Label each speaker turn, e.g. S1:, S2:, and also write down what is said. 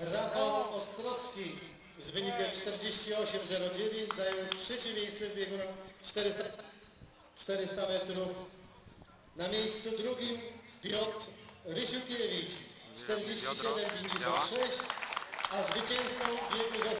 S1: Rafał Ostrowski z wynikiem 48,09 zajął trzecie miejsce w biegu na 400 metrów. Na miejscu drugim Piotr Rysiukiewicz 47,56, a zwycięzcą biegu